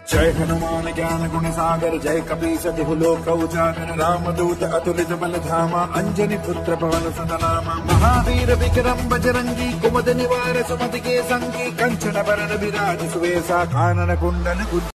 जय हनुमान ज्ञान गुण सागर, जय कपीस तिहु लोक उजागर, रामदूत अतुलित बल धामा, अंजनी पुत्र पवन सुत नामा। महावीर विक्रम बजरंगी, कुमति निवार सुमति के संगी, कंचन बरन विराज सुवेसा, कानन कुंडल